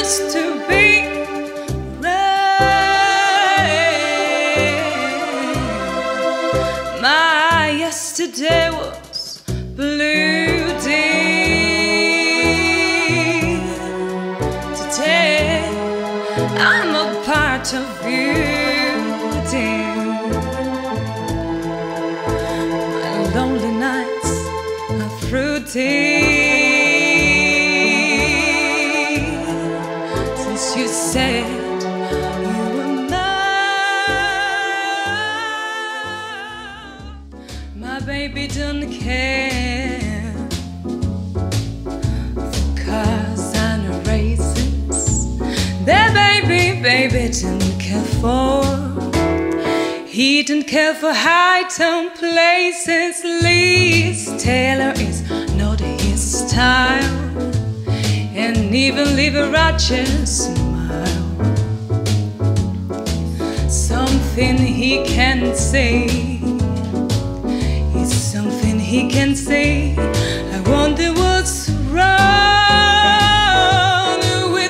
used to be red. My yesterday was blue, dear. Today I'm a part of you, dear. My lonely nights are fruity since you said you were mine. My baby don't care for cars and races. That baby didn't care for. He didn't care for high-tone places. Liz Taylor is not his style, and even Liberace smile. Something he can say is something he can say. I wonder what's wrong with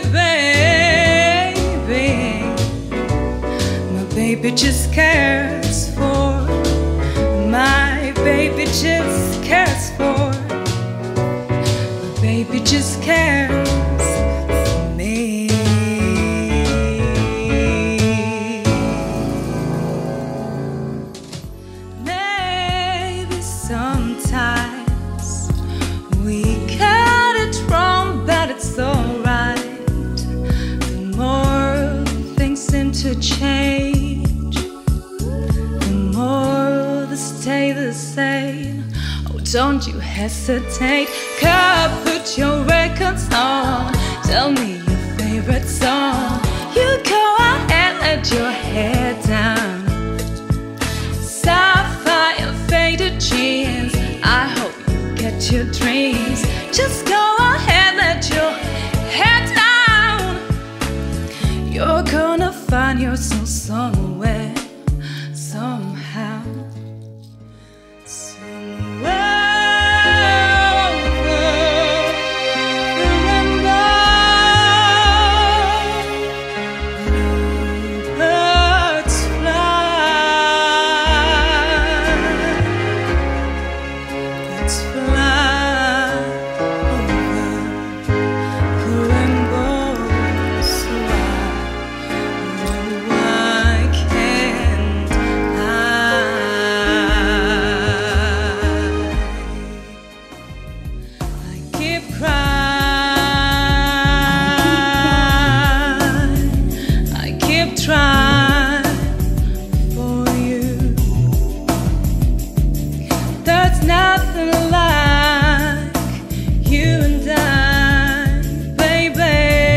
baby. My baby just cares for. My baby just cares for. My baby just cares for me. Maybe sometimes we got it wrong, but it's alright. The more things seem to change, the more they stay the same. Oh, don't you hesitate. Come, put your records on. Tell me your favorite song. You go ahead, let your hair down. Sapphire faded jeans. I hope you get your dreams. Just go ahead, let your head down. You're gonna find yourself somewhere, somehow, somewhere. Nothing like you and I, baby.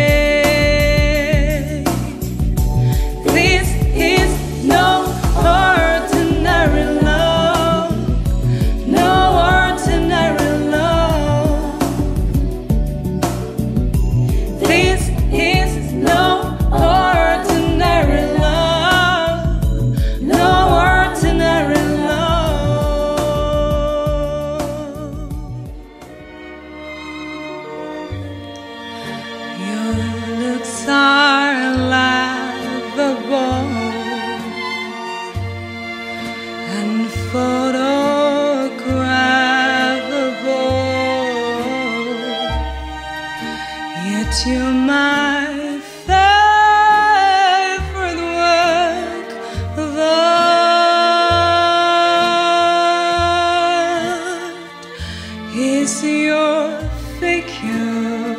This is no ordinary love, no ordinary love. This is no ordinary love, no ordinary love. Your looks are laughable and photographable, yet you're my favorite work of art. Is your figure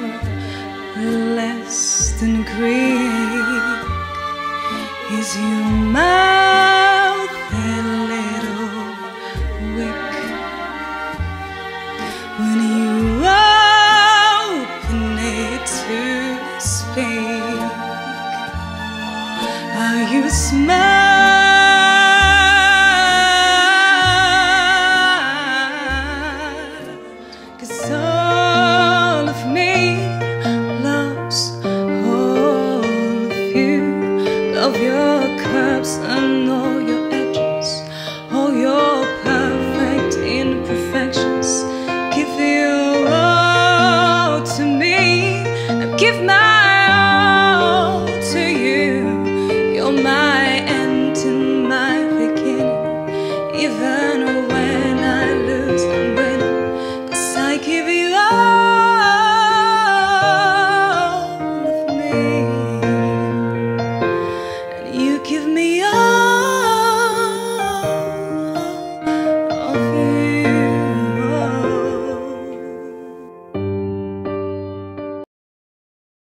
less than Greek? Is you my